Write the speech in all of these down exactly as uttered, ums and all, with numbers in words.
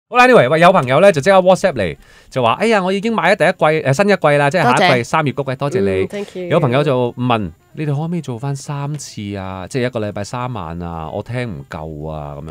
好啦 ，anyway， 喂，有朋友咧就即刻 WhatsApp 嚟，就話：哎呀，我已經買咗第一季誒新一季啦，即係下一季三月谷嘅，多謝你。 嗯、thank you。 有朋友就問：你哋可唔可以做翻三次啊？即係一個禮拜三晚啊？我聽唔夠啊，咁樣。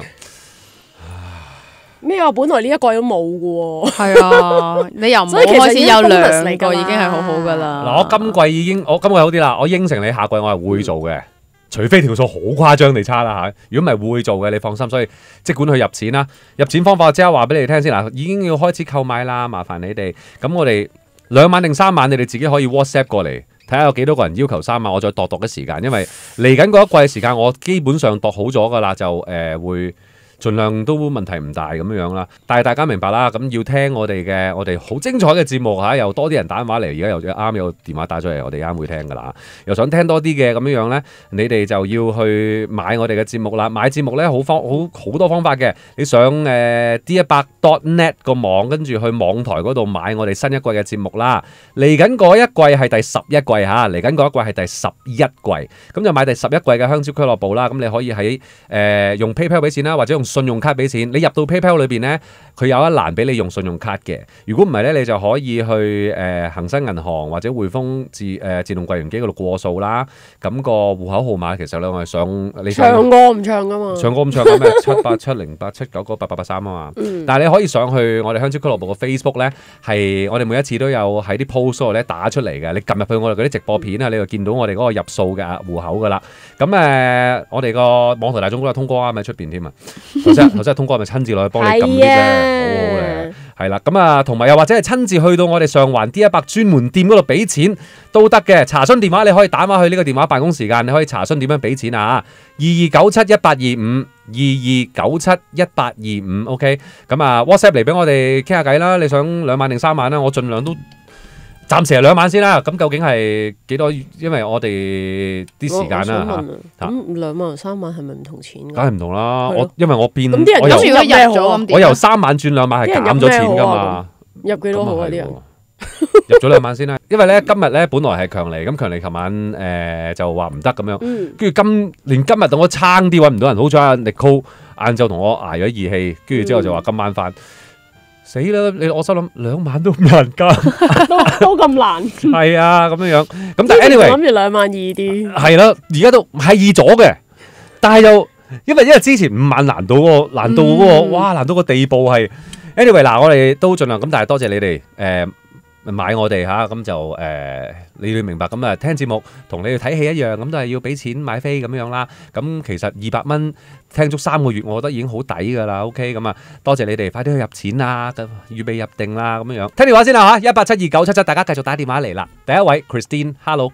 咩啊？本來呢一季都冇嘅喎。 係啊，你由冇開始有兩個已經係好好噶啦。 嗱，我今季已經，我今季好啲啦，我應承你下季我係會做嘅。嗯除非條數好誇張地差啦嚇，如果唔係會做嘅，你放心。所以即管去入錢啦，入錢方法即刻話俾你聽先嗱，已經要開始購買啦，麻煩你哋。咁我哋兩晚定三晚，你哋自己可以 WhatsApp 過嚟，睇下有幾多個人要求三晚，我再度度嘅時間。因為嚟緊嗰一季嘅時間，我基本上度好咗噶啦，就誒、呃、會。盡量都問題唔大咁樣樣啦，但係大家明白啦，咁要聽我哋嘅我哋好精彩嘅節目嚇，又多啲人打電話嚟，而家又啱有電話打咗嚟，我哋啱會聽噶啦，又想聽多啲嘅咁樣樣咧，你哋就要去買我哋嘅節目啦。買節目咧好方好好多方法嘅，你上誒 D 一百 dot net 個網，跟住去網台嗰度買我哋新一季嘅節目啦。嚟緊嗰一季係第十一季嚇，嚟緊嗰一季係第十一季，咁就買第十一季嘅香蕉俱樂部啦。咁你可以喺誒、呃、用 PayPal 俾錢啦，或者用信用卡俾錢，你入到 PayPal 裏邊咧，佢有一欄俾你用信用卡嘅。如果唔係咧，你就可以去誒恒生銀行或者匯豐自誒、呃、自動櫃員機嗰度過數啦。咁、那個戶口號碼其實咧，我係想你想唱歌唔唱噶嘛？ 唱歌唔唱嘅咩？七八七零八七九九八八八三啊嘛。嗯、但係你可以上去我哋香蕉俱樂部嘅 Facebook 咧，係我哋每一次都有喺啲 post 度咧打出嚟嘅。你撳入去我哋嗰啲直播片啊，你就見到我哋嗰個入數嘅戶口噶啦。咁誒、呃，我哋個網台大眾都有通過啊，喺出邊添啊。頭先頭先通哥係咪親自落去幫你撳啲啫？好好咧，係啦，咁啊，同埋又或者係親自去到我哋上環 D 一百專門店嗰度俾錢都得嘅。查詢電話你可以打翻去呢個電話辦公時間，你可以查詢點樣俾錢啊？二二九七一八二五，二二九七一八二五 ，OK。咁啊 WhatsApp 嚟俾我哋傾下偈啦。你想兩晚定三晚啦？我盡量都。暫時係兩晚先啦，咁究竟係幾多？因為我哋啲時間啦嚇， 咁兩晚三晚係咪唔同錢㗎？ 梗係唔同啦，我因為我變， 咁啲人如果入咗咁， 我由三晚轉兩晚係減咗錢㗎嘛。 入幾多好啊？啲人入咗兩晚先啦，因為咧今日咧本來係強尼，咁強尼琴晚誒就話唔得咁樣，跟住今連今日到我撐啲揾唔到人，好彩阿 Nicole 晏晝同我捱咗義氣，跟住之後就話今晚翻。死啦！你我心諗兩晚都咁難加， 都都咁難。 係啊，咁樣樣。咁但係 anyway， 諗住兩晚易啲。 係啦，而家都係易咗嘅，但係又因為因為之前五晚難到嗰個難到嗰個，哇難到個地步係。anyway 嗱，我哋都盡量咁，但係多謝你哋誒。買我哋嚇，咁就誒、呃，你要明白咁啊，聽節目同你哋睇戲一樣，咁都係要俾錢買飛咁樣啦。咁其實二百蚊聽足三個月，我覺得已經好抵噶啦。OK，咁啊，多謝你哋，快啲去入錢啦，咁預備入定啦，咁樣樣。聽電話先啦嚇，一八七二九七七，大家繼續打電話嚟啦。第一位 Christine，Hello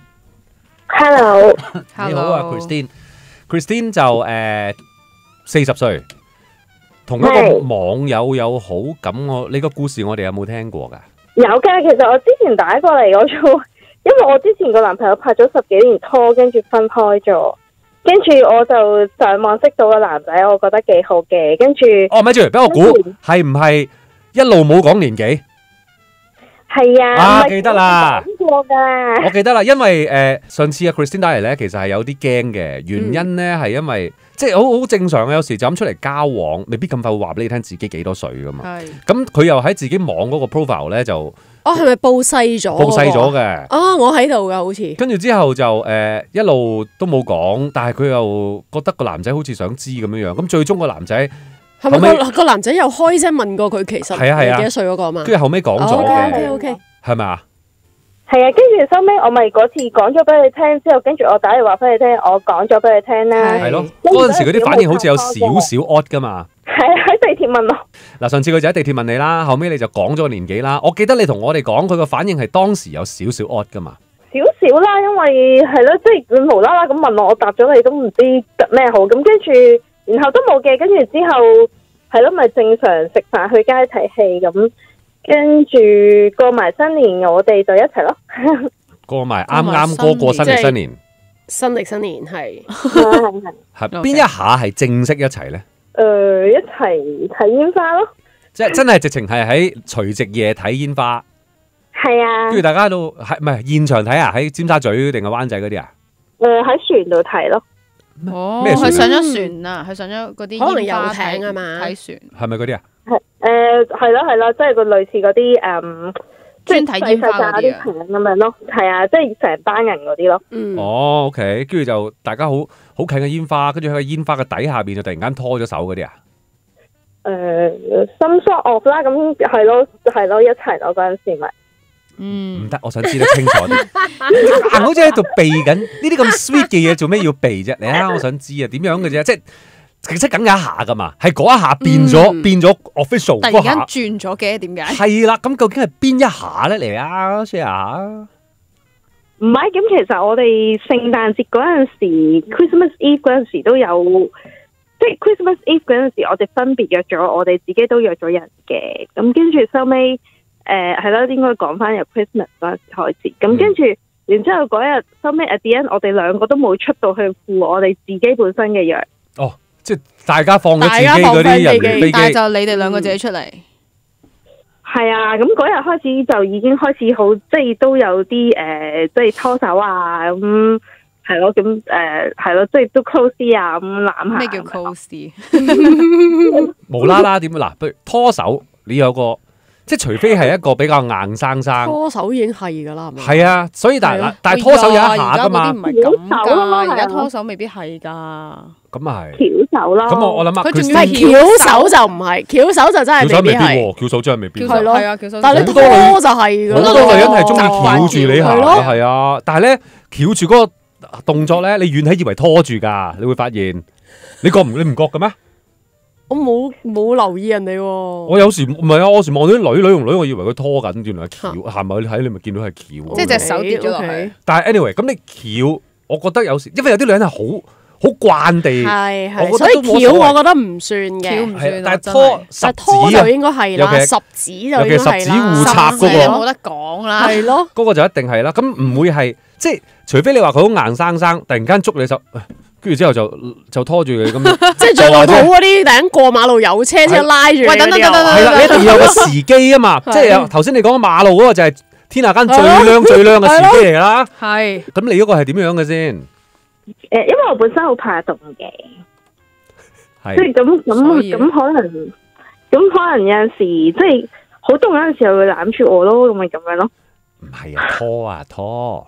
Christine，Hello， 你好啊 Christine，Christine 就誒四十歲，同一個網友有好感，我呢個故事我哋有冇聽過㗎？ 有嘅，其實我之前打過嚟，我做，因為我之前個男朋友拍咗十幾年拖，跟住分開咗，跟住我就上網識到個男仔，我覺得幾好嘅，跟住哦，咪住，俾我估，係唔係一路冇講年紀？ 係啊， 啊記得啦， 過㗎， 我記得啦，因為誒、呃、上次阿 Christine 打嚟咧，其實係有啲驚嘅，原因咧係、嗯、因為即係好好正常嘅，有時就咁出嚟交往，未必咁快會話俾你聽自己幾多歲噶嘛。係，咁佢又喺自己網嗰個 profile 咧就， 哦係咪報細咗？ 報細咗嘅。 啊，我喺度噶，好似。跟住之後就誒、呃、一路都冇講，但係佢又覺得個男仔好似想知咁樣樣，咁最終個男仔。 係咪個個男仔又開聲問過佢其實係幾多歲嗰個嘛？ 跟住後尾講咗嘅 ，OK OK， 係咪啊？ 係啊，跟住收尾我咪嗰次講咗俾佢聽，之後跟住我打嚟話俾佢聽，我講咗俾佢聽啦。 係咯，嗰陣時佢啲反應好似有少少 odd 噶嘛。 係啊，喺地鐵問我。 嗱，上次佢就喺地鐵問你啦，後尾你就講咗個年紀啦。我記得你同我哋講佢個反應係當時有少少 odd 噶嘛。 少少啦，因為係咯，即係佢無啦啦咁問我，我答咗你都唔知咩好，咁跟住。然後都冇嘅，跟住之後係咯，咪正常食飯、去街睇戲咁，跟住過埋新年，我哋就一齊咯。 過埋啱啱過過新歷新年， 新歷新年係係邊一下係正式一齊咧？ 誒、呃，一齊睇煙花咯， 即係真係直情係喺除夕夜睇煙花。 係啊， 跟住大家都係唔係現場睇啊？喺尖沙咀定係灣仔嗰啲啊？ 誒、呃，喺船度睇咯。 哦，佢上咗船啊，佢上咗嗰啲可能遊艇啊嘛， 睇船係咪嗰啲啊？ 係誒係咯係咯，即係個類似嗰啲誒，即係專睇煙花嗰啲啊啲咁樣咯，係啊，即係成班人嗰啲咯。 嗯， 哦，OK，跟住就大家好好近嘅煙花，跟住喺個煙花嘅底下邊就突然間拖咗手嗰啲啊。 誒，some sort of啦，咁係咯係咯，一齊咯嗰陣時咪。 嗯， 唔得，我想知得清楚啲。硬好似喺度避緊呢啲咁 sweet 嘅嘢，做咩要避啫？你啊，我想知啊，點樣嘅啫？即係其實梗有一下噶嘛，係嗰一下變咗、 嗯、 變咗 official 突然間轉咗嘅，點解？ 係啦，咁究竟係邊一下咧？嚟啊，share 下。 唔係，咁其實我哋聖誕節嗰陣時 ，Christmas Eve 嗰陣時都有，即係 Christmas Eve 嗰陣時，我哋分別約咗，我哋自己都約咗人嘅。咁跟住收尾。誒係咯，應該講翻由 Christmas 嗰陣時開始，咁跟住，然之後嗰日收尾 at the end，我哋兩個都冇出到去赴我哋自己本身嘅約。 哦，即係大家放咗自己嗰啲人飛機， 但係就你哋兩個自己出嚟。 係啊，咁嗰日開始就已經開始好，即係都有啲誒，即係拖手啊，咁係咯，咁誒係咯，即係都 close 啊，咁攬下。 咩叫 close？ 無啦啦點嗱？不如拖手，你有個。即係除非係一個比較硬生生， 拖手已經係㗎啦，係咪？ 係啊，所以但係但係拖手有一下㗎嘛， 唔係咁㗎，而家拖手未必係㗎。咁啊係。 翹手啦。 咁我我諗下， 佢仲要翹手就唔係，翹手就真係未必係。 翹手真係未必。 係咯， 係啊，翹手。 但係你拖就係㗎啦。 好多女人係中意翹住你行㗎，係啊。但係咧翹住嗰個動作咧，你遠睇以為拖住㗎，你會發現你覺唔你唔覺嘅咩？ 我冇冇留意人哋喎。 我有時唔係啊，我有時望到啲女女同女，我以為佢拖緊，原來係翹，行埋去睇你咪見到係翹。 即係隻手跌咗落去。 但係 anyway，咁你翹，我覺得有時，因為有啲女人係好好慣地， 係係，所以翹我覺得唔算嘅， 唔算。 但係拖但係拖就應該係啦，十指就應該係啦。 尤其十指互插嗰個冇得講啦， 係咯， 嗰個就一定係啦。咁唔會係即係，除非你話佢好硬生生，突然間捉你手。跟住之後就就拖住佢咁， 即係最老土嗰啲，突然過馬路有車車拉住你嗰啲， 係啦，你一定要有個時機啊嘛，即係頭先你講馬路嗰個就係天下間最靚最靚嘅時機嚟啦。 係， 咁你嗰個係點樣嘅先？ 誒，因為我本身好怕凍嘅， 係， 即係咁咁咁可能，咁可能有陣時即係好凍嗰陣時候會攬住我咯，咁咪咁樣咯。 唔係啊，拖啊拖。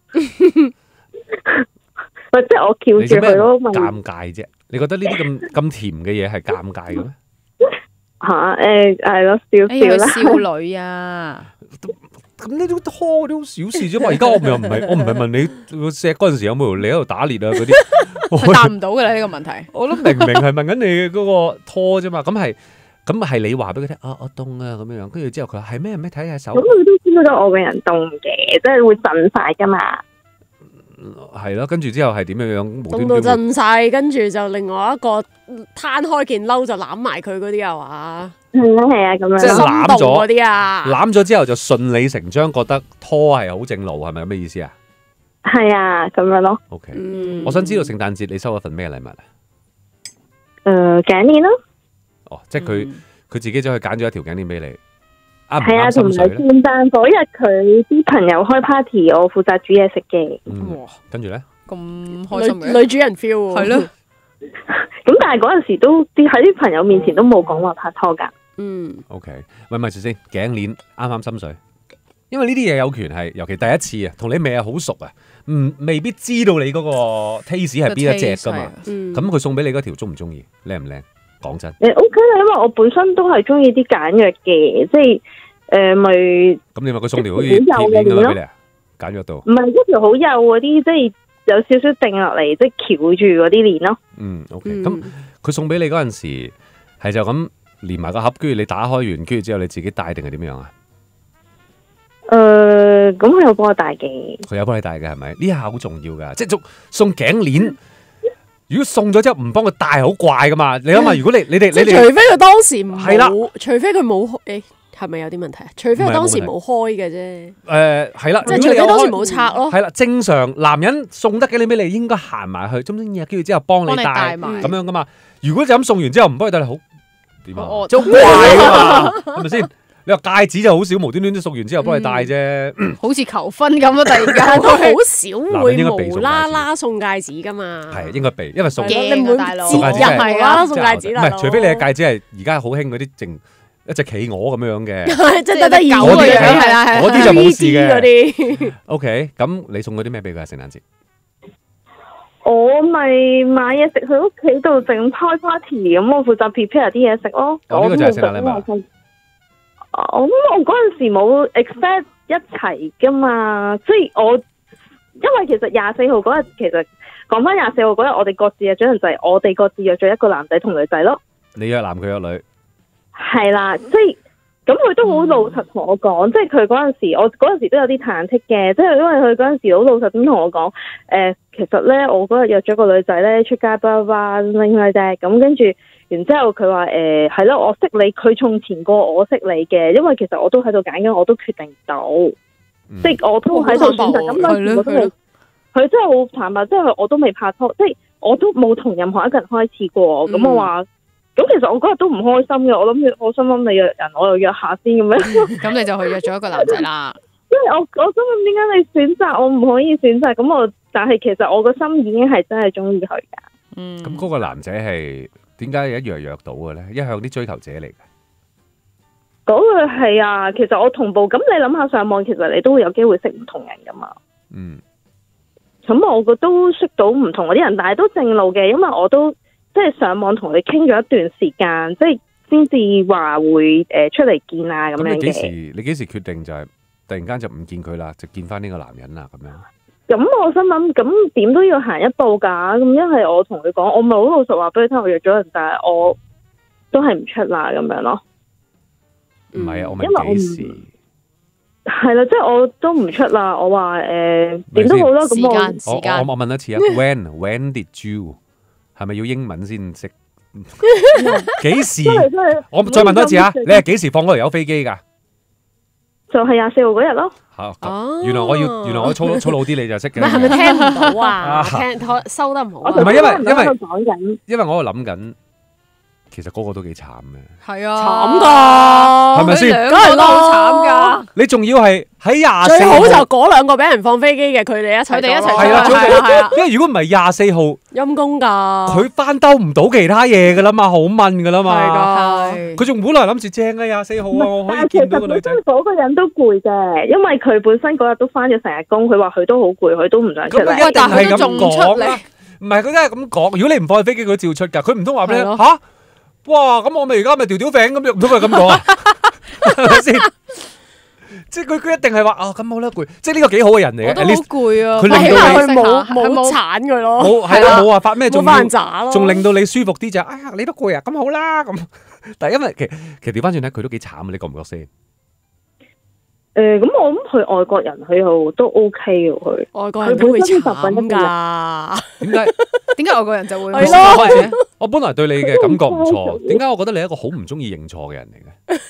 或者我翹住佢咯，咪尷尬啫？你覺得呢啲咁咁甜嘅嘢係尷尬嘅咩？ 吓誒係咯，少少啦。 少女啊， 咁呢啲拖啲好小事啫嘛。而家我又唔係，我唔係問你錫嗰陣時有冇你喺度打裂啊嗰啲， 佢答唔到㗎啦呢個問題。 我都明明係問緊你嗰個拖啫嘛。咁係咁係你話俾佢聽啊，我凍啊咁樣樣。跟住之後佢話係咩咩睇下手。 咁佢都知道我個人凍嘅，即係會震晒噶嘛。 係咯，跟住之後係點樣樣？ 凍到震晒，跟住就另外一個攤開件褸就攬埋佢嗰啲係嘛？ 係啊係啊，咁樣。 即係攬咗嗰啲啊， 攬咗之後就順理成章覺得拖係好正路，係咪咁嘅意思啊？ 係啊，咁樣咯。 O K，我想知道聖誕節你收咗份咩禮物啊？ 誒，頸鏈咯。 哦，即係佢佢自己走去揀咗一條頸鏈俾你。 係啊，同埋聖誕嗰日佢啲朋友開 party，我負責煮嘢食嘅。 哇！跟住咧， 咁開心嘅女主人 feel 係咯。 咁但係嗰陣時都啲喺啲朋友面前都冇講話拍拖噶。 嗯。 O K，喂，咪住先，頸鏈啱啱心水，因為呢啲嘢有權係，尤其第一次啊，同你未係好熟啊，唔未必知道你嗰個 taste 係邊一隻噶嘛。咁佢送俾你嗰條中唔中意？靚唔靚？講真。 誒 O K 啦，因為我本身都係中意啲簡約嘅，即係。誒，咪咁你話佢送條好似鐵鏈咁樣俾你啊？揀咗度， 唔係一條好幼嗰啲，即係有少少定落嚟，即係翹住嗰啲鏈咯。 嗯 ，OK，咁佢送俾你嗰陣時係就咁連埋個盒，跟住你打開完，跟住之後你自己戴定係點樣啊？ 誒，咁佢有幫我戴嘅， 佢有幫你戴嘅係咪？呢下好重要噶，即係送送頸鏈。如果送咗之後唔幫佢戴，好怪噶嘛？你諗下，如果你你哋你哋， 除非佢當時係啦， 除非佢冇誒。係咪有啲問題啊？除非佢當時冇開嘅啫。 誒係啦， 即係除非當時冇拆咯。 係啦，正常男人送得嘅你俾你，應該行埋去，中唔中意啊？跟住之後幫你戴咁樣噶嘛。如果就咁送完之後唔幫你戴，好點啊？即係好怪噶嘛，係咪先？你話戒指就好少，無端端都送完之後幫你戴啫， 好似求婚咁啊！突然間都好少會無啦啦送戒指噶嘛。 係應該避，因為送你唔會大佬節日係啦送戒指啦。 唔係，除非你嘅戒指係而家好興嗰啲淨。 一隻企鵝咁樣嘅， 即係得得意狗嘅樣係啦係啦嗰啲就冇事嘅。 嗰啲 OK，咁你送嗰啲咩俾佢啊？聖誕節？ 我咪買嘢食去屋企度整開 party，咁我負責 prepare 啲嘢食咯。 哦，呢個就係聖誕禮物啊。 我我嗰陣時冇 expect 一齊噶嘛，即係我因為其實廿四號嗰日，其實講翻廿四號嗰日，我哋各自約咗人就係我哋各自約咗一個男仔同女仔咯。 你約男，佢約女。 係啦，即係咁佢都好老實同我講，嗯、即係佢嗰陣時，我嗰陣時都有啲忐忑嘅，即係因為佢嗰陣時好老實咁同我講，誒、呃，其實咧我嗰日約咗個女仔咧出街巴巴拎佢啫，咁跟住，然之後佢話誒係咯，我識你，佢從前過我識你嘅，因為其實我都喺度揀緊，我都決定唔到，嗯、即係我都喺度選擇，咁嗰時我都未，佢真係好坦白，即係我都未拍拖，即係我都冇同任何一個人開始過，咁、嗯、我話。咁其實我嗰日都唔開心嘅，我諗住我心諗你約人，我又約下先咁樣。 咁你就去約咗一個男仔啦。 因為我我心諗點解你選擇我唔可以選擇？咁我但係其實我個心已經係真係中意佢噶。 嗯。 咁嗰個男仔係點解一約約到嘅咧？一向啲追求者嚟嘅。 嗰個係啊，其實我同步咁，你諗下上網，其實你都會有機會識唔同人噶嘛。嗯。咁我覺得都識到唔同嗰啲人，但係都正路嘅，因為我都。即係上網同你傾咗一段時間，即係先至話會誒、呃、出嚟見啊咁樣嘅。咁你幾時？ 你幾時決定就係突然間就唔見佢啦，就見翻呢個男人啦咁樣？ 咁我心諗，咁點都要行一步噶。咁因為我同佢講，我咪好老實話俾佢聽，我約咗人，但係我都係唔出啦咁樣咯。 唔係啊，我問幾時？ 係啦，即係我都唔出啦。我話誒點都好啦。咁我時間我我問一次啊，When when did you？係咪要英文先識？幾時？我再問多次啊！你係幾時放嗰條友飛機㗎？ 就係廿四號嗰日咯。 嚇！原來我要，原來我粗粗魯啲，你就識嘅。 係咪聽唔到啊？聽收得唔好。 唔係因為因為講緊， 因為我喺度諗緊，其實嗰個都幾慘嘅。 係啊， 慘㗎， 係咪先？ 梗係好慘㗎。 你仲要係喺廿四， 最好就嗰兩個俾人放飛機嘅，佢哋一齊，佢哋一齊。 係啦， 係啊， 因為如果唔係廿四號， 陰公㗎， 佢翻兜唔到其他嘢㗎啦嘛，好問㗎啦嘛。 係㗎， 佢仲本來諗住正啊，廿四號啊，我可以見到個女仔。 嗰個人都攰嘅，因為佢本身嗰日都翻咗成日工，佢話佢都好攰，佢都唔想出嚟。 咁一定係咁講啦，唔係佢真係咁講。如果你唔放飛機，佢照出㗎。佢唔通話俾你嚇？哇！咁我咪而家咪條條餅咁，唔通佢咁講啊？係咪先？即係佢佢一定係話啊咁好啦，攰。即係呢個幾好嘅人嚟嘅。 我都好攰啊！ 佢令到佢冇冇鏟佢咯， 冇係啦，冇話發咩，仲冇渣咯， 仲令到你舒服啲就哎呀你都攰啊，咁好啦咁。但係因為其其實調翻轉咧，佢都幾慘啊！你覺唔覺先？ 誒，咁我諗佢外國人佢又都 OK 嘅，佢外國人都會慘噶。 點解？ 點解外國人就會？ 係咯。 我本來對你嘅感覺唔錯，點解我覺得你係一個好唔中意認錯嘅人嚟嘅？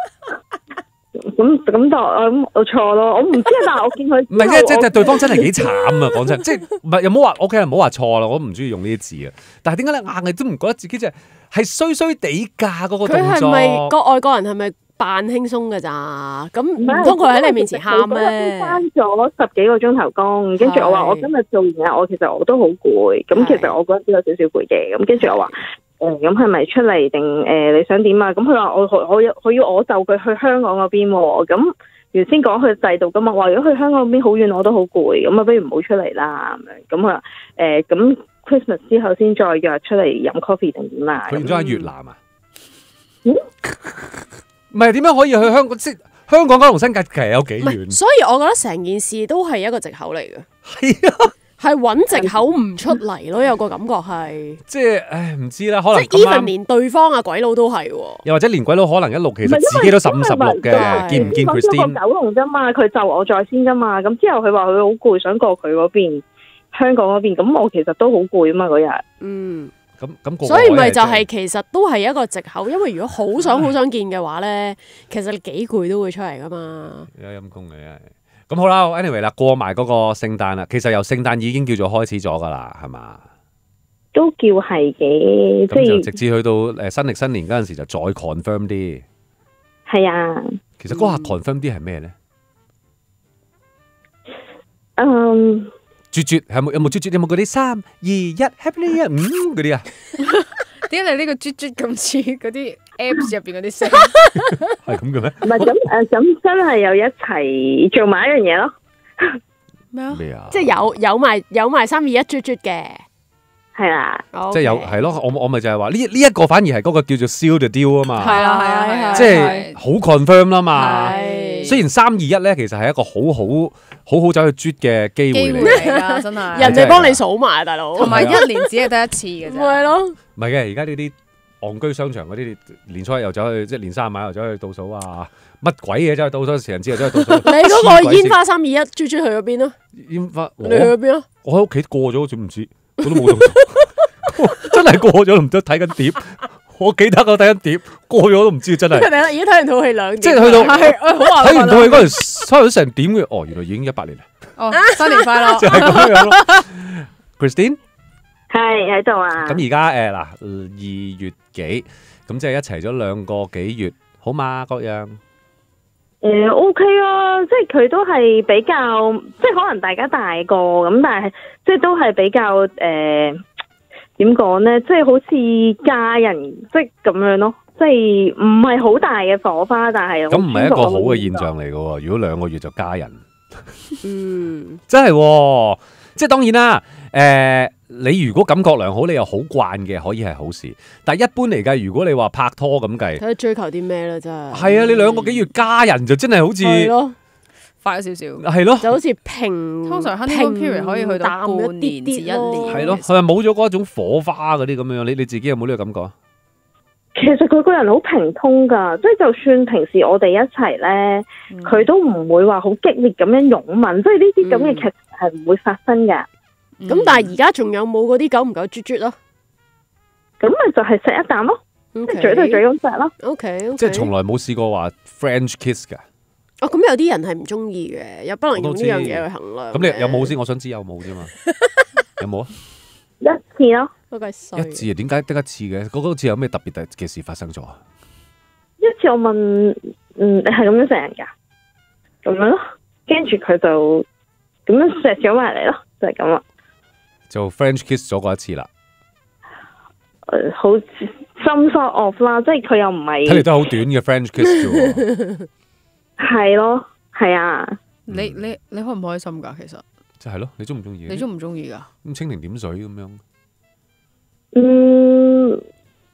咁咁就我我錯咯，我唔知啊。但係我見佢唔係即即即對方真係幾慘啊！講真，即係唔係又冇話 OK 唔好話錯啦，我都唔中意用呢啲字啊。但係點解你硬係都唔覺得自己即係係衰衰地㗎嗰個動作？ 佢係咪個外國人係咪？扮輕鬆㗎咋？咁唔通佢喺你面前喊咩？ 翻咗十幾個鐘頭工，跟住我話我今日做完嘢，我其實我都好攰。咁其實我嗰陣時有少少攰嘅。咁跟住我話誒，咁係咪出嚟定誒你想點啊？咁佢話我我我要我就佢去香港嗰邊喎。咁原先講佢制度㗎嘛，話如果去香港嗰邊好遠，我都好攰。咁啊，不如唔好出嚟啦咁樣。咁佢話誒，咁 Christmas 之後先再約出嚟飲 coffee 定點啊？ 佢唔中意越南啊？ 嗯？ 唔係點樣可以去香港？即係香港九龍新界其實有幾遠？ 所以我覺得成件事都係一個藉口嚟嘅。 係啊， 係揾藉口唔出嚟咯，有個感覺係。 即係唉，唔知啦，可能即係 even 連對方啊鬼佬都係喎。 又或者連鬼佬可能一路其實自己都十五十六嘅，見唔見 Christine？ 九龍啫嘛，佢就我在先啫嘛。咁之後佢話佢好攰，想過佢嗰邊香港嗰邊。咁我其實都好攰啊嘛嗰日。嗯。 咁咁， 所以咪就係其實都係一個藉口，因為如果好想好想見嘅話咧，其實你幾攰都會出嚟噶嘛。有陰功嘅， 咁好啦 ，anyway 啦，過埋嗰個聖誕啦，其實由聖誕已經叫做開始咗噶啦，係嘛？ 都叫係嘅，即係直至去到誒新歷新年嗰陣時就再 confirm 啲。 係啊。 其實嗰下 confirm 啲係咩咧？ 嗯。 絕絕係冇有冇絕絕有冇嗰啲三二一 Happy New Year 五嗰啲啊？ 點解你呢個絕絕咁似嗰啲 Apps 入邊嗰啲聲。 係咁嘅咩？ 唔係咁誒，咁真係有一齊做埋一樣嘢咯。 咩啊？ 咩啊？ 即係有有埋有埋三二一啜啜嘅， 係啦， 即係有係咯，我我咪就係話呢呢一個反而係嗰個叫做 seal the deal 啊嘛， 係啊係啊係啊， 即係好 confirm 啦嘛。 係雖然三二一咧，其實係一個好好好好走去啜嘅機會機會嚟嘅， 嚟㗎，真係。 人哋幫你數埋，大佬。 同埋一年只係得一次嘅啫。 咪係咯， 唔係嘅，而家呢啲戇居商場嗰啲年初一又走去，即係年三十晚又走去倒數啊，乜鬼嘢走去倒數，成日知又走去倒數。 你嗰個煙花三二一啜啜去咗邊啊？ 煙花， 你去咗邊啊？ 我喺屋企過咗，好似唔知，我都冇倒數。真係過咗唔得，睇緊碟。我記得我睇緊碟，過咗都唔知真係。 而家睇完套戲兩點， 即係去到係，好睇完套戲嗰陣，差咗成點嘅，哦，原來已經一八年啦。 哦，新年快樂！ 就係咁樣咯。Christine， 係喺度啊。 咁而家誒嗱二月幾，咁即係一齊咗兩個幾月，好嘛各樣。 誒 OK 啊，即係佢都係比較，即係可能大家大個咁，但係即係都係比較誒。點講咧？即係好似家人，即係咁樣咯。即係唔係好大嘅火花，但係咁唔係一個好嘅現象嚟嘅喎。如果兩個月就家人， 嗯， 真係喎，即係當然啦。誒，你如果感覺良好，你又好慣嘅，可以係好事。但係一般嚟計，如果你話拍拖咁計， 睇佢追求啲咩啦，真係。 係啊，你兩個幾月家人就真係好似係咯， 快咗少少。 係咯， 就好似平， 通常 honeymoon period 可以去到淡一半年至一年。 係咯，係咪冇咗嗰一種火花嗰啲咁樣？你你自己有冇呢個感覺啊？ 其實佢個人好平通㗎，即係就算平時我哋一齊咧，佢、嗯、都唔會話好激烈咁樣擁吻，即係呢啲咁嘅劇情係唔會發生㗎。 咁、嗯、但係而家仲有冇嗰啲久唔久啜啜咯？ 咁咪就係錫一啖咯，即係嘴對嘴咁錫咯。 O K， 即係從來冇試過話 French kiss 㗎。 哦，咁有啲人係唔中意嘅，又不能用呢樣嘢去衡量。 咁你有冇先？我想知有冇啫嘛？有冇啊？ 一次咯， 一次啊？點解得一次嘅？嗰、那個、次有咩特別嘅事發生咗啊？ 一次我問，嗯，你係咁樣錫人㗎？咁樣咯，跟住佢就咁樣錫咗埋嚟咯，就係咁啦。 就 French kiss 咗嗰一次啦。 誒、呃，好似 some sort of 啦，即係佢又唔係。 睇嚟都係好短嘅 French kiss 啫。 係咯，係啊。 你你你開唔開心㗎？其實就係咯，你中唔中意？ 你中唔中意㗎？ 咁蜻蜓點水咁樣。 嗯，誒、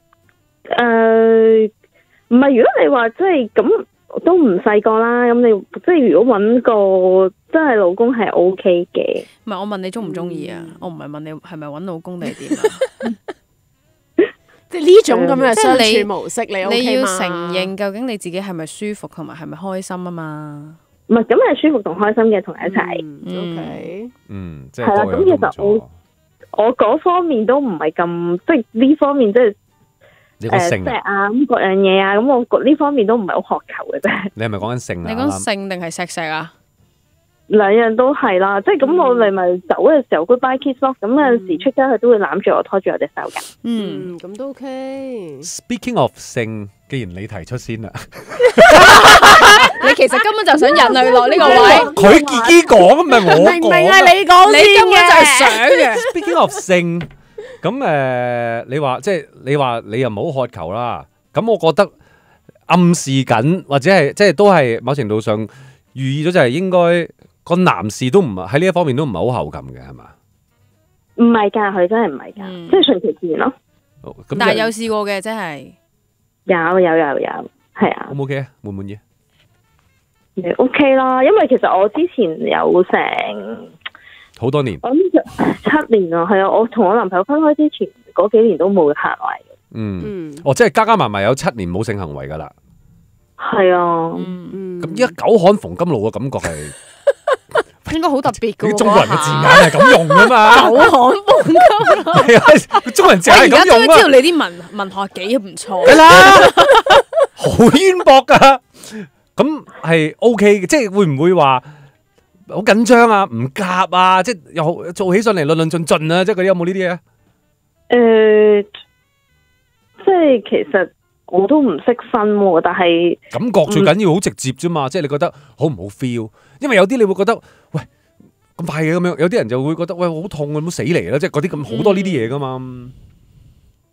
呃，唔係，如果你話即係咁，都唔細個啦。咁你即係如果搵個真係老公係 O K 嘅。 唔係，我問你中唔中意啊？嗯、我唔係問你係咪搵老公定係點啊？ 即係呢種咁嘅相處模式，你 OK 你要嘛？ 承認究竟你自己係咪舒服同埋係咪開心啊嘛？ 唔係，咁係舒服同開心嘅同一齊。 嗯、O K， 嗯，即係係啦。咁其實我我嗰方面都唔係咁，即係呢方面即係誒錫啊咁各樣嘢啊，咁我呢方面都唔係好渴求嘅啫。 你係咪講緊性啊？ 你講性定係錫錫啊？ 兩樣都係啦，即係咁我哋咪走嘅時候 goodbye kiss 咯，咁有陣時出街佢都會攬住我拖住我隻手㗎。 嗯，咁都 OK。 Speaking of 性，既然你提出先啦， 你其實根本就想引佢落呢個位， 佢自己講唔係我講， 明明係你講先嘅， 你根本就係想嘅。 Speaking of 性，咁誒，你話即係你話你又唔好渴求啦，咁我覺得暗示緊或者係即係都係某程度上寓意咗就係應該。個男士都唔係喺呢一方面都唔係好後感嘅係嘛？ 唔係㗎，佢真係唔係㗎， 嗯、 即係順其自然咯。 哦、 但係有試過嘅，真係有有有有，係啊。 O 唔 OK 啊？滿唔滿意？ 你 OK 啦，因為其實我之前有成好多年， 我諗七年啊，係啊，我同我男朋友分開之前嗰幾年都冇行為。 嗯，嗯哦，即係加加埋埋有七年冇性行為㗎啦。 係啊， 咁依家久旱逢甘露嘅感覺係。 應該好特別嘅喎， 中國人嘅字眼係咁用噶嘛？ 久旱逢甘露係啊，中國人字眼係咁用啊！ 我而家終於知道你啲文文學幾唔錯。 係啦，好淵博噶。咁係 OK 嘅，即係會唔會話好緊張啊？唔夾啊？即係又做起上嚟論論盡盡啊？即係嗰啲有冇呢啲嘢？ 誒，即係其實。我都唔識分喎，但係感覺最緊要好直接啫嘛，嗯、即係你覺得好唔好 feel？因為有啲你會覺得喂咁快嘅咁樣，有啲人就會覺得喂好痛啊，咁死嚟啦，即係嗰啲咁好多呢啲嘢噶嘛。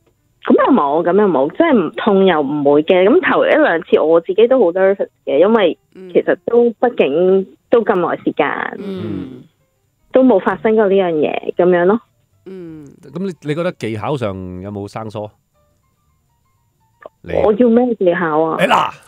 咁又冇，咁又冇，即係唔痛又唔會嘅。咁頭一兩次我自己都好 nervous 嘅，因為其實都畢竟都咁耐時間， 嗯， 都冇發生過呢樣嘢咁樣咯。 嗯， 咁你你覺得技巧上有冇生疏？你我要咩技巧啊？ 誒嗱，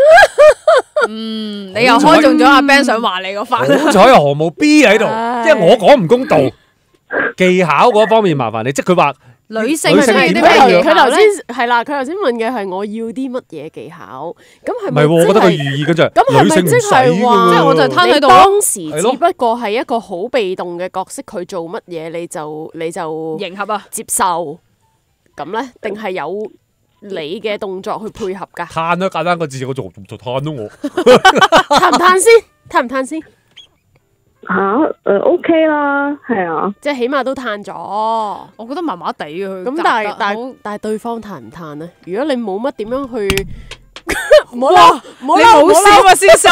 嗯，你又開中咗阿 Ben 想話你個番， 好彩有何無 B 喺度， 唉因為我講唔公道。技巧嗰方面麻煩你，即係佢話女性女性點需要啲佢頭咩技巧佢頭先咧？ 係啦，佢頭先問嘅係我要啲乜嘢技巧，咁係咪唔係喎？我覺得佢即係寓意嘅啫。 咁係咪即女性唔使係話， 㗎喎即係我就攤喺你度咯當時係咯只不過係一個好被動嘅角色，佢做乜嘢你就你就迎合啊！ 接受咁咧，定係有你嘅動作去配合㗎？ 攤都簡單個字，我做做攤咯我。 嘆唔嘆先？嘆唔嘆先？ 吓，誒 OK 啦，係啊。 即係起碼都嘆咗。 我覺得麻麻地嘅佢。 咁但係答得好但係但係對方嘆唔嘆咧？如果你冇乜點樣去，唔好啦，唔好你啦，唔冇好啦笑啊，先生。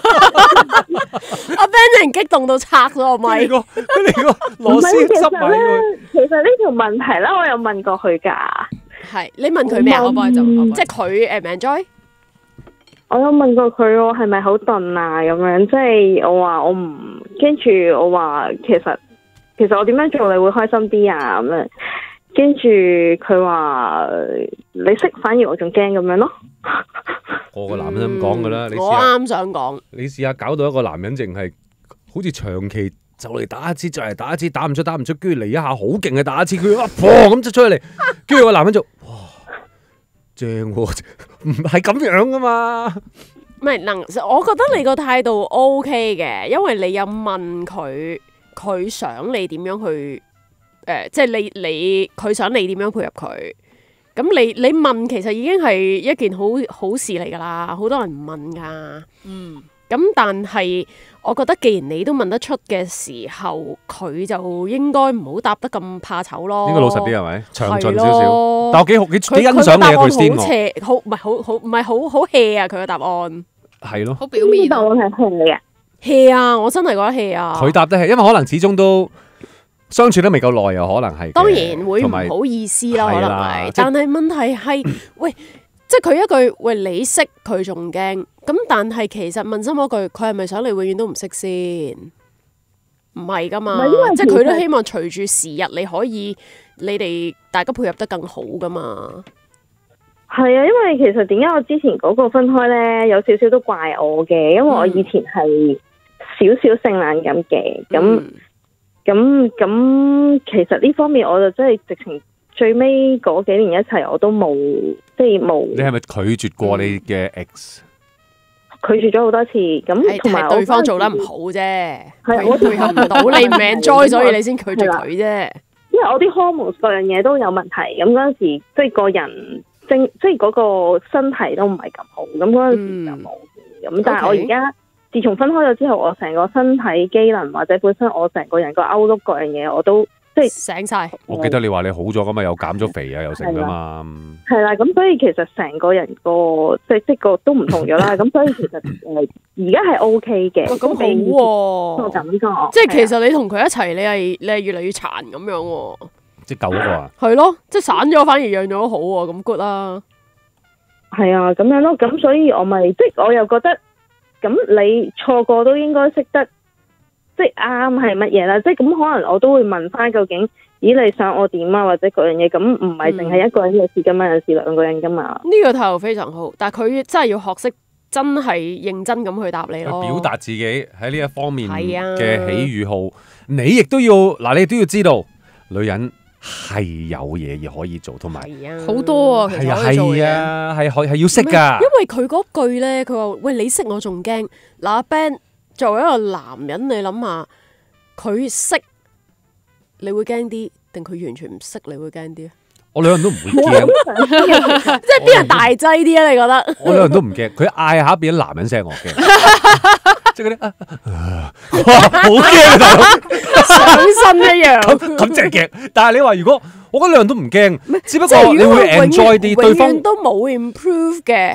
阿 Ben 突然激動到拆咗我咪佢。個佢哋個唔螺絲係，其執埋實咧佢。， 其實呢條問題咧，我有問過佢㗎。 係你問佢咩啊？ 我幫你就我幫你即係佢誒唔 enjoy？ 我有問過佢，我係咪好鈍啊？咁樣即係我話我唔，跟住我話其實其實我點樣做你會開心啲啊？咁樣跟住佢話你識，反而我仲驚咁樣咯。 個個男人都咁講噶啦，你試我下啱想講， 你試下搞到一個男人淨係好似長期就嚟打一次就嚟打一次，打唔出打唔出，跟住嚟一下好勁嘅打一次，佢一砰咁就出嚟，跟住個男人就哇正喎，唔係咁樣噶嘛。 唔係能，我覺得你個態度 OK 嘅，因為你有問佢，佢想你點樣去誒、呃，即係你你佢想你點樣配合佢。咁你你問其實已經係一件好好事嚟㗎啦，好多人唔問㗎。 嗯， 咁但係我覺得，既然你都問得出嘅時候，佢就應該唔好答得咁怕醜咯。 應該老實啲係咪？詳盡少係少。 咯但我幾好幾幾佢欣賞你啊，佢佢個答案先我好斜，好唔係好好唔係好好 hea 啊！佢個答案係咯。 好表面啊。 呢度係係嘅。 hea 啊！我真係覺得 hea 啊！ 佢答得係，因為可能始終都相處得未夠耐，又可能係嘅。 當然會唔同埋好意思啦，可能係啦係。 即但係問題係，喂，即係佢一句喂你識佢仲驚，咁但係其實問心嗰句，佢係咪想你永遠都唔識先？唔係噶嘛唔係因為， 即係佢都其實希望隨住時日，你可以你哋大家配合得更好噶嘛。 係啊，因為其實點解我之前嗰個分開咧，有少少都怪我嘅，因為我以前係少少性冷感嘅，咁嗯咁咁，其實呢方面我就真係直情最尾嗰幾年一齊，我都冇即係冇你係咪拒絕過你嘅 ex？ 拒絕咗好多次， 係咁同埋係對方做得唔好， 好啫， 係我佢配合唔到你唔 enjoy，所以你先拒絕佢啫。 因為我啲 hormones 各樣嘢都有問題，咁嗰陣時即係個人精，即係嗰個身體都唔係咁好，咁嗰陣時就冇咁。但係我而家自從分開咗之後，我成個身體機能或者本身我成個人個 outlook 各樣嘢，我都即係醒晒。 我記得你話你好咗㗎嘛，又減咗肥啊，又成㗎嘛。 係啦。咁所以其實成個人個即係即係個都唔同咗啦。咁所以其實誒而家係 OK 嘅， 咁好比喎、 個感覺。 即係其係啊實你同佢一齊，你係你係越嚟越殘咁樣喎。 即係舊嗰個啊。 係咯，即係散咗反而養咗好喎，咁 good 啦。 係啊，咁樣咯。咁所以我咪即係我又覺得，咁你錯過都應該識得，即係啱係乜嘢啦。即係咁可能我都會問翻究竟，咦你想我點啊？或者嗰樣嘢，咁唔係淨係一個人嘅事噶嘛，有時兩個人噶嘛。 呢、個態度非常好，但係佢真係要學識真係認真咁去答你咯。 表達自己喺呢一方面係啊嘅喜與好，你亦都要嗱，你都要知道，女人係有嘢而可以做，同埋係啊， 好多啊，其係啊實可以做係嘅。 啊係可係要識唔係㗎。 因為佢嗰句咧，佢話喂你識我仲驚。嗱阿 Ben 作為一個男人，你諗下佢識你會驚啲，定佢完全唔識你會驚啲啊？ 我兩人都唔會驚， 即係邊人大劑啲啊？你覺得？ 我兩人都唔驚。佢嗌下變咗男人聲，我驚。即係嗰啲啊啊哇好驚啊大佬！ 上身一樣。 咁咁真係驚。但係你話如果我覺得兩人都唔驚，只不即係過你會如果佢永 enjoy 啲對方永遠都冇 improve 嘅，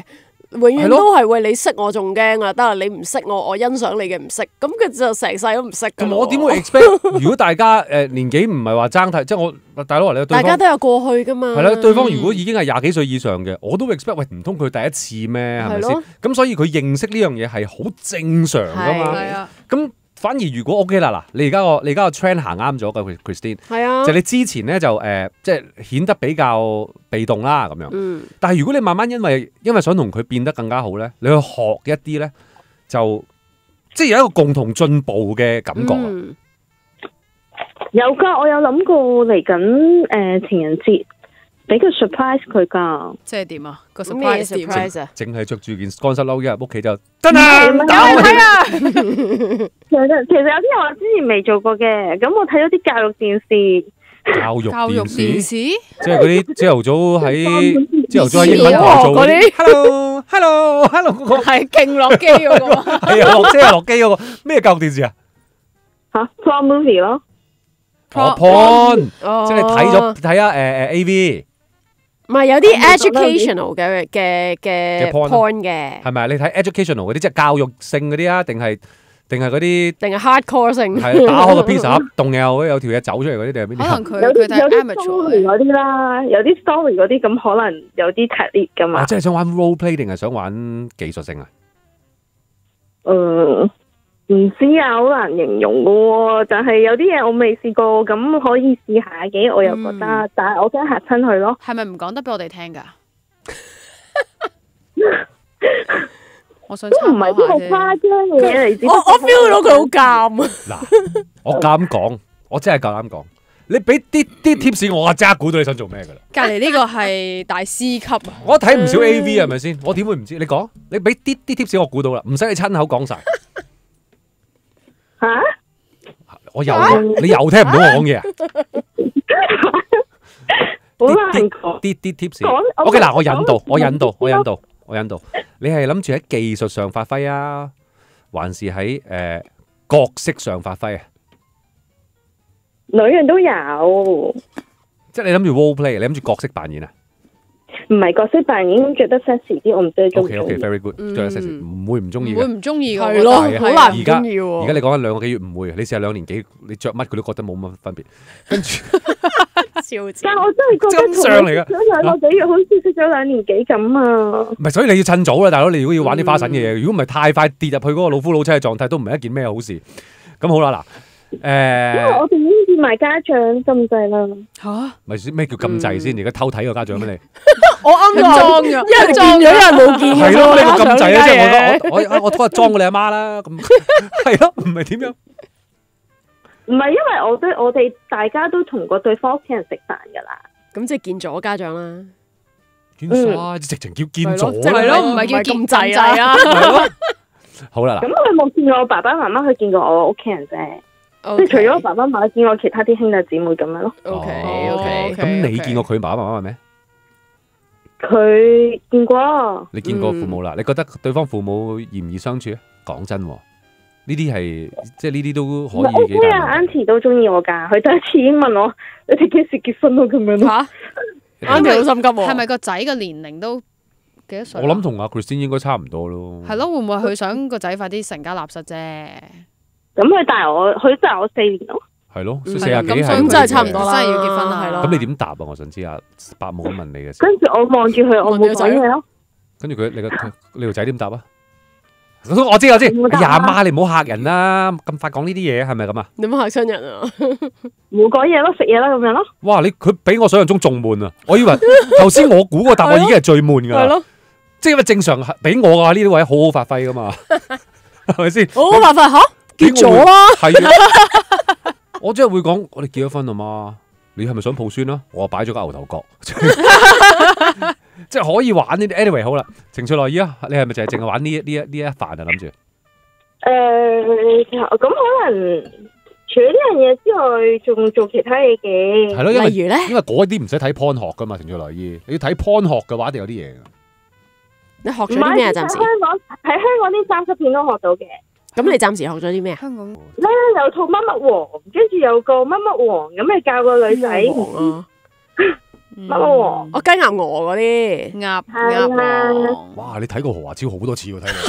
永遠都係喂你識我仲驚啊！得啦，你唔識我，我欣賞你嘅唔識，咁佢就成世都唔識㗎喎。 咁我點會 expect？如果大家誒年紀唔係話爭太，即係我大佬話你對大方家都有過去㗎嘛。 係啦，對方如果已經係廿幾歲以上嘅，我都會 expect 喂，唔通佢第一次咩？係咪先係咯？ 咁所以佢認識呢樣嘢係好正常㗎嘛。 係啊， 咁反而如果 OK 啦，嗱，你而家個你而家個 trend 行啱咗嘅 Christine， 係啊， 就你之前咧就誒、呃，即係顯得比較被動啦咁樣。 嗯， 但係如果你慢慢因為因為想同佢變得更加好咧，你去學一啲咧，就即係有一個共同進步嘅感覺。 嗯有噶，我有諗過嚟緊誒情人節俾個 surprise 佢噶。 即係點啊？個咩 surprise 點？ surprise 啊？ 淨係着住件乾濕褸一入屋企就得啦， 唔係打我睇啊！ 其實其實有啲嘢我之前未做過嘅，咁我睇咗啲教育電視。 教育教育電視， 電視即係嗰啲朝頭早喺朝頭早喺英文台做嗰啲 Hello Hello Hello 嗰個係勁落機嗰個， 係啊，落即係落機嗰個咩教育電視啊？ 吓 prom movie 咯， 哦 porn， 哦即係你睇咗睇下誒誒 A V 唔係有啲 educational 嘅嘅嘅嘅 porn porn 嘅， 係咪啊？你睇 educational 嗰啲即係教育性嗰啲啊，定係定係嗰啲定係 hardcore 性？ 係打開個 pizza 盒，動有有條嘢走出嚟嗰啲定係邊可啲啊？ 有能佢佢睇啲有啲 amateur story 嗰啲啦，有啲 story 嗰啲咁可能有啲劇烈噶嘛啊，。即係想玩 role play 定係想玩技術性啊？ 嗯，唔知啊，好難形容噶喎。但係有啲嘢我未試過，咁可以試下嘅。我又覺得， 嗯但係我驚嚇親佢咯。 係咪唔講得俾我哋聽㗎？我想都唔係啲好誇參考下啫。 張嘅嘢嚟，只我我 feel 到佢好尷啊！ 嗱，我夠膽講，我真係夠膽講，你俾啲啲 tips 我，我即刻估到你想做咩㗎啦！ 隔離呢個係大師級啊！ 我睇唔少 A V 係咪先？我點會唔知？你講，你俾啲啲 tips 我估到啦，唔使你親口講晒。 嚇。 我又你又聽唔到我講嘢啊？ 好難講。 啲啲 tips 講。我 OK 嗱，我引導講， 我引導，我引導，我引導。你係諗住喺技術上發揮啊，還是喺誒角色上發揮啊？ 兩樣都有， 即係你諗住 role play，你諗住角色扮演啊唔係角色扮演着得 sexy 啲，我唔知你中唔 ？OK 中 OK 意。 very good， 嗯對啊，sexy 唔會唔中意嘅。 唔會唔中意㗎， 係咯， 我覺得係啊好難唔而家中意喎。 而家你講緊兩個幾月唔會，你試下兩年幾，你着乜佢都覺得冇乜分別。跟住超字但係我真係覺得真相嚟㗎同佢識咗兩個幾月，好似識咗兩年幾咁啊！ 唔係，所以你要趁早啦，大佬。你如果要玩啲花神嘅嘢，如果唔係太快跌入去嗰個老夫老妻嘅狀態，都唔係一件咩好事。咁好啦，嗱， 因為誒， 我哋已經變埋家長咁滯啦。 嚇， 咪咩叫禁制先？而家偷睇個家長咩你？ 我啱咗， 裝咗， 一人變咗，一人冇見。 係咯，呢個禁制啊！即係係我我我我嗰日裝過你阿媽啦，咁係咯，唔係點樣？ 唔係因為我哋我哋大家都同過對方屋企人食飯㗎啦。 咁即係見咗家長啦。 見晒，直情叫見咗係啦。 咯唔係叫咁禁滯制啊係咯。好啦， 咁嗱， 佢冇見過我爸爸媽媽，佢見過我屋企人啫。即係除咗我爸爸媽媽，見過其他啲兄弟姊妹咁樣咯。 O K 哦 O K， 咁你見過佢爸爸媽媽咩？ 佢見過， 你見過父母啦？你覺得對方父母易唔易相處啊？講真喎，呢啲係即係呢啲都可以 O 幾 K 啊大問題。 ，Auntie 都中意我㗎。佢第一次已經問我：你哋幾時結婚咯？咁樣咯。 嚇，Auntie 好心急喎。 係咪個仔嘅年齡都幾多歲啊？ 我諗同阿 Christine 應該差唔多咯。 係咯，會唔會佢想個仔快啲成家立室啫？ 咁佢大我，佢大我四年咯。 係咯， 嗯四廿幾係咁所以咁真係差唔多啦， 真係要結婚啦係咯。 咁你點答啊？我想知啊，伯母咁問你嘅時候， 跟住我望住佢，我冇望住個仔講嘢咯。 跟住佢你個你條仔點答啊？我知我知， 冇答啊哎呀媽，你唔好嚇人啦，咁快講呢啲嘢係咪咁啊？ 你唔好嚇親人啊！ 冇講嘢咯，食嘢啦咁樣咯。 哇！你佢比我想象中仲悶啊！我以為頭先我估個答案已經係最悶㗎啦， 係咯， 即係因為正常係俾我嘅話呢啲位好好發揮㗎嘛，係咪先？ 好辦法嚇，結咗啦。 係啊，我真係會講，我哋結咗婚啊嘛，你係咪想抱孫啊？我擺咗個牛頭角，即係可以玩呢啲。anyway 好啦，情趣內衣啊，你係咪就係淨係玩呢一呢一呢一範啊？諗住誒，咁可能除咗呢樣嘢之外，仲做其他嘢嘅。 係咯，因為例如咧， 因為嗰啲唔使睇 porn 學噶嘛，情趣內衣，你要睇 porn 學嘅話，一定有啲嘢㗎。 你學唔咗啲咩啊？ 係喺暫時香港喺香港啲三級片都學到嘅。 咁你暫時學咗啲咩啊？ 香港咧有套乜乜王，跟住有個乜乜王，咁咪教個女仔。 王啊， 乜咯我雞鴨鵝嗰啲， 鴨係啦鴨哇！你睇過《豪華超》好多次喎，睇你。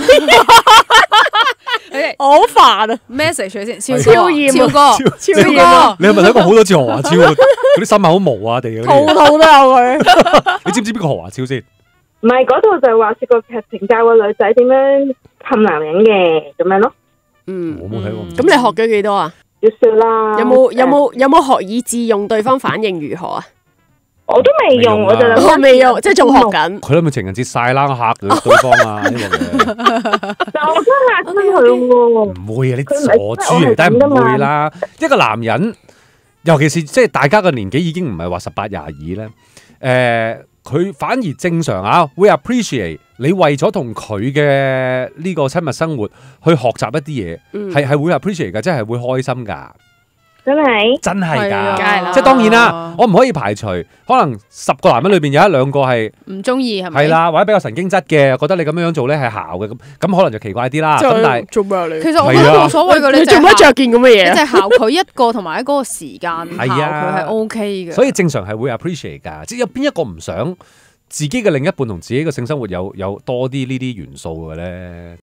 王。 我好煩啊！ message 佢先，超超超厭超哥， 超超厭哥， 你係咪睇過好多次《豪華超》啊？嗰啲新聞好無啊地嗰套啲。 套都有佢。 你知唔知邊個《豪華超》先？ 唔係嗰度就話說個劇情教個女仔點樣氹男人嘅咁樣咯， 嗯， 我冇睇過。 咁你學咗幾多啊？ 要笑啦。 有冇有冇有冇學以致用？對方反應如何啊？ 我都未用，我就未用啊我未用，即係仲學緊。 佢諗住情人節晒冷嚇佢對方啊！呢個嘢但我真係嚇親佢喎。 唔會啊！你傻豬嚟，但係唔會啦。一個男人，尤其是即係大家嘅年紀已經唔係話十八廿二咧，誒，佢反而正常啊，會 appreciate 你為咗同佢嘅呢個親密生活去學習一啲嘢， 嗯係係會 appreciate 㗎，即係會開心㗎。 真係真係係啊㗎， 梗係啦即係當然啦，我唔可以排除，可能十個男人裏邊有一兩個係唔中意係咪？ 係啦，或者比較神經質嘅，覺得你咁樣樣做咧係姣嘅，咁咁可能就奇怪啲啦。咁但係做咩啊你？ 其實我覺得冇所謂嘅， 你你做乜着件咁嘅嘢啊？ 你就係考佢一個，同埋喺嗰個時間考係啊佢係 O K 嘅。 所以正常係會 appreciate 㗎，即係有邊一個唔想自己嘅另一半同自己嘅性生活有有多啲呢啲元素嘅咧？